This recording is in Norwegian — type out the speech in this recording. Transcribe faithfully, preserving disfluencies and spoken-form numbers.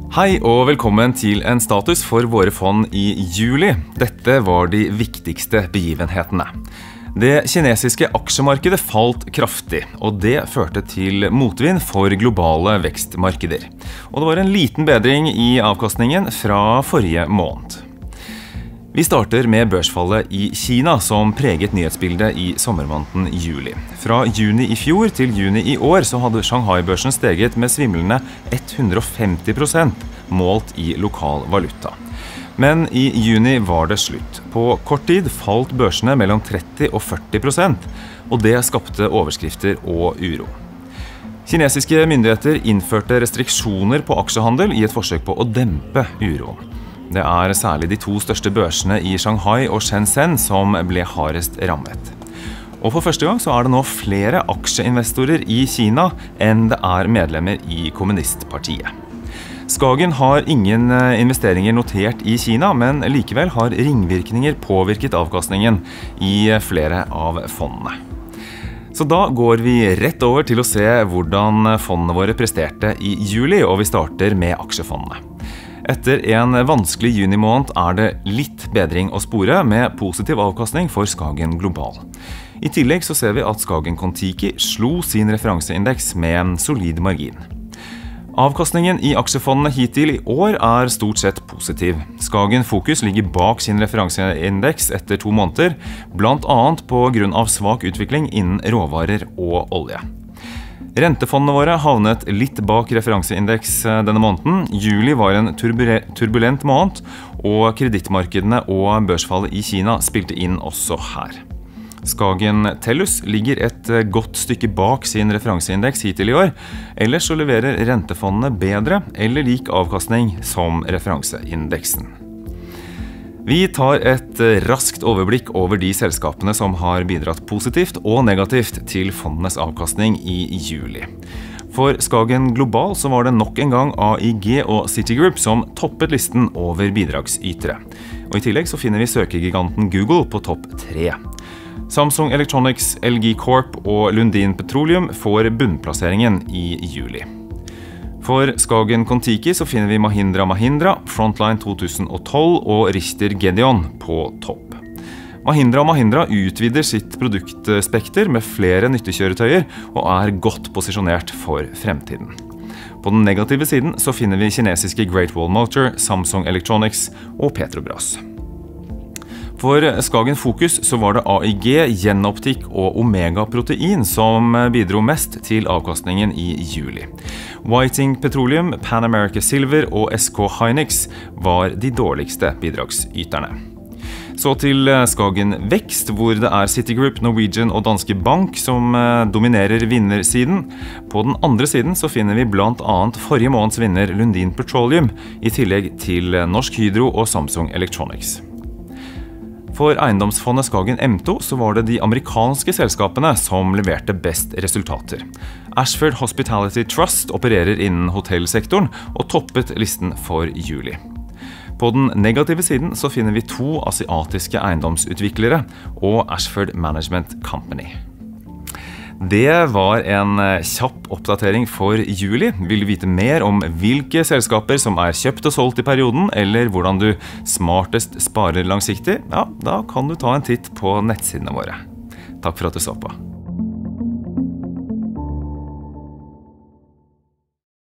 Hei og velkommen til en status for våre fond i juli. Dette var de viktigste begivenhetene. Det kinesiske aksjemarkedet falt kraftig, og det førte til motvind for globale vekstmarkeder. Og det var en liten bedring i avkastningen fra forrige måned. Vi starter med børsfallet i Kina, som preget nyhetsbildet i sommermåneden juli. Fra juni i fjor til juni i år så hadde Shanghai-børsen steget med svimlende hundre og femti prosent målt i lokal valuta. Men i juni var det slutt. På kort tid falt børsene mellom tretti og førti prosent, og det skapte overskrifter og uro. Kinesiske myndigheter innførte restriksjoner på aksjehandel i et forsøk på å dempe uroen. Det er særlig de to største børsene i Shanghai og Shenzhen som ble hardest rammet. Og for første gang så er det nå flere aksjeinvestorer i Kina enn det er medlemmer i kommunistpartiet. Skagen har ingen investeringer notert i Kina, men likevel har ringvirkninger påvirket avkastningen i flere av fondene. Så da går vi rett over til å se hvordan fondene våre presterte i juli, og vi starter med aksjefondene. Etter en vanskelig junimåned er det litt bedring å spore med positiv avkastning for Skagen Global. I tillegg så ser vi at Skagen Kontiki slo sin referanseindeks med en solid margin. Avkastningen i aksjefondene hittil i år er stort sett positiv. Skagen Fokus ligger bak sin referanseindeks etter to måneder, blant annet på grunn av svak utvikling innen råvarer og olje. Rentefondene våre havnet litt bak referanseindeks denne måneden. Juli var en turbulent måned, og kredittmarkedene og børsfallet i Kina spilte inn også her. Skagen Tellus ligger et godt stykke bak sin referanseindeks hittil i år, ellers så leverer rentefondene bedre eller lik avkastning som referanseindeksen. Vi tar et raskt overblikk over de selskapene som har bidratt positivt og negativt til fondenes avkastning i juli. For Skagen Global så var det nok en gang A I G og Citigroup som toppet listen over bidragsytere. Og i tillegg så finner vi søkegiganten Google på topp tre. Samsung Electronics, L G Corp og Lundin Petroleum får bunnplasseringen i juli. For Skagen Kontiki så finner vi Mahindra Mahindra, Frontline to tusen og tolv og Richter Gedeon på topp. Mahindra Mahindra utvider sitt produktspekter med flere nyttekjøretøyer og er godt posisjonert for fremtiden. På den negative siden så finner vi kinesiske Great Wall Motor, Samsung Electronics og Petrobras. For Skagen Fokus så var det A I G, Genoptik og Omega Protein som bidro mest til avkastningen i juli. Whiting Petroleum, Pan America Silver og S K Hynix var de dårligste bidragsyterne. Så til Skagen Vekst, hvor det er Citigroup, Norwegian og Danske Bank som dominerer vinnersiden. På den andre siden så finner vi blant annet forrige måneds vinner Lundin Petroleum, i tillegg til Norsk Hydro og Samsung Electronics. For eiendomsfondet Skagen M to så var det de amerikanske selskapene som leverte best resultater. Ashford Hospitality Trust opererer innen hotellsektoren og toppet listen for juli. På den negative siden så finner vi to asiatiske eiendomsutviklere og Ashford Management Company. Det var en kjapp oppdatering for juli. Vil du vite mer om hvilke selskaper som er kjøpt og solgt i perioden, eller hvordan du smartest sparer langsiktig? Ja, da kan du ta en titt på nettsidene våre. Takk for at du så på.